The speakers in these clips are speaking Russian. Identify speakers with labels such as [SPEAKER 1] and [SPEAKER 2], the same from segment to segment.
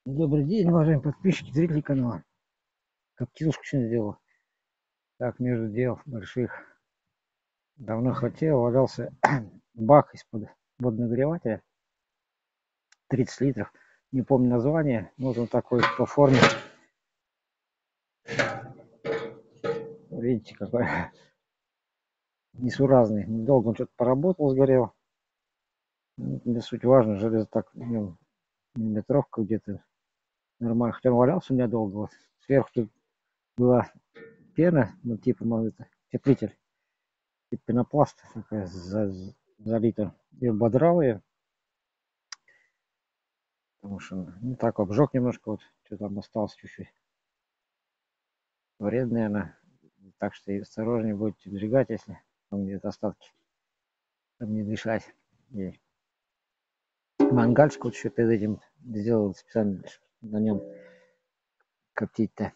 [SPEAKER 1] Добрый день, уважаемые подписчики, зрители канала. Коптилушку сегодня сделал. Так, между дел больших. Давно хотел, валялся бак из-под водонагревателя. 30 литров. Не помню название. Нужен такой по форме. Видите, какой несуразный. Недолго он что-то поработал, сгорел. Не суть важно, железо так, в нем миллиметровка где-то нормально. Хотя он валялся у меня долго. Вот. Сверху тут была пена, ну типа, это теплитель. Типа пенопласт такая залита. И ободрал ее. Потому что, ну так, обжег немножко, вот, что там осталось чуть-чуть. Вредная она. Так что и осторожнее будете сжигать, если там где-то остатки. Чтобы не дышать. И мангальчик вот еще перед этим сделал специально на нем коптить-то.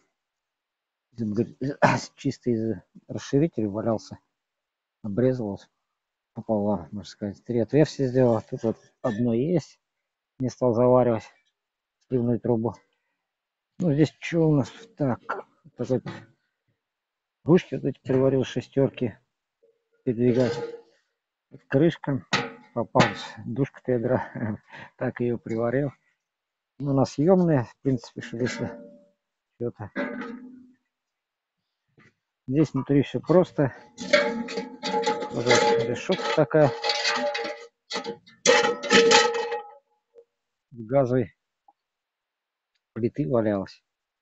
[SPEAKER 1] Чисто из расширителя валялся. Обрезал пополам, можно сказать. 3 отверстия сделал. Тут вот одно есть. Не стал заваривать сливную трубу. Ну, здесь что у нас? Так, такой ручки вот эти приварил, шестерки. Передвигать. Крышка. Попалась душка-то ядра. Так ее приварил. Ну, она съемная, в принципе, что если что-то. Здесь внутри все просто. Вот решетка такая. Газовой плиты валялась.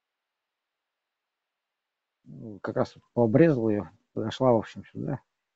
[SPEAKER 1] Ну, как раз пообрезал ее. Подошла, в общем, сюда.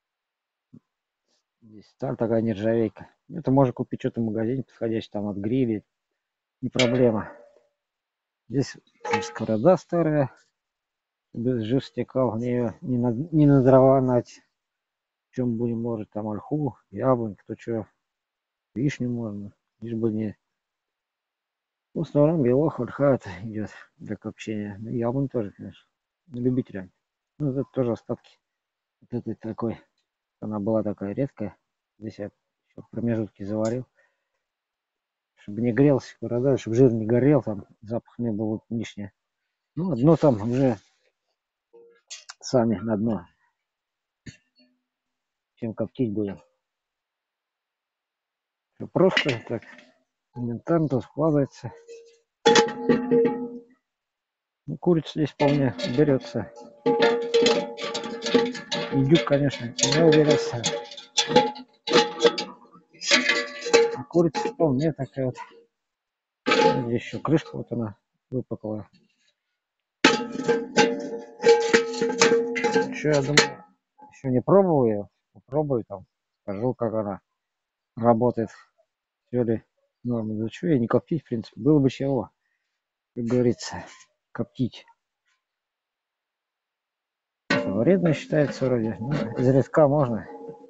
[SPEAKER 1] Здесь сталь такая нержавейка. Это можно купить что-то в магазине подходящий, там от гриля. Не проблема. Здесь сковорода старая. Жир стекал в нее. Не на дрова нать. Чем будем, может, там ольху, яблонь, кто что, вишню можно. Лишь бы не... Ну, в основном белок, ольха это идет для копчения. Ну, яблонь тоже, конечно. Любителям. Ну, это тоже остатки. Вот этой такой. Она была такая редкая. Здесь я еще в промежутке заварил. Чтобы не грелся сковорода, чтобы жир не горел, там запах не был лишнее. Ну, одно там уже сами на дно. Чем коптить будем. Все просто, так, элементарно складывается. Ну, курица здесь вполне берется. Индюк, конечно, не уверился. А курица вполне такая вот. Здесь еще крышка вот она выпуклая. Еще я думаю, еще не пробовал ее. Попробую там. Скажу, как она работает. Все ли норм. Да что я не коптить, в принципе. Было бы чего, как говорится, коптить. Вредно считается вроде. Ну, изредка можно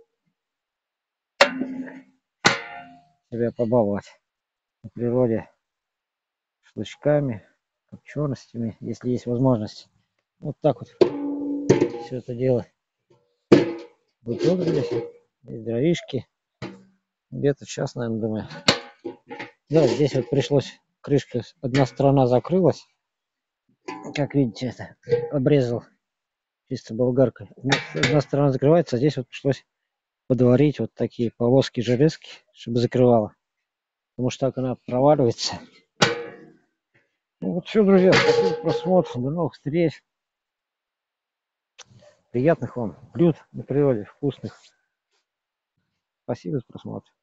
[SPEAKER 1] себя побаловать на природе шашлычками, копченостями, если есть возможность. Вот так вот все это дело выпрыгнулись. Здесь дровишки. Где-то час, наверное, думаю. Да, здесь вот пришлось, крышка, одна сторона закрылась. Как видите, это обрезал чисто болгаркой. Одна сторона закрывается, а здесь вот пришлось подварить вот такие полоски железки, чтобы закрывала. Потому что так она проваливается. Ну вот все, друзья, спасибо за просмотр. До новых встреч. Приятных вам блюд на природе, вкусных. Спасибо за просмотр.